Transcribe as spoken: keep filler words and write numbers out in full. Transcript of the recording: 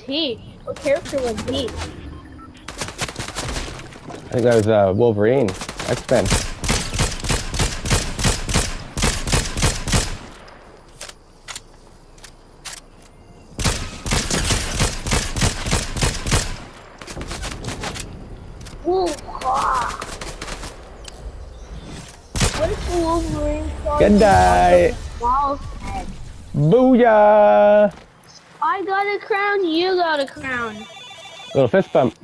he? What character was he? I think that was uh, Wolverine. X-Men. Ooh, ah. What if the Wolverine saw Good night. Booyah! I got a crown, you got a crown. Little fist bump.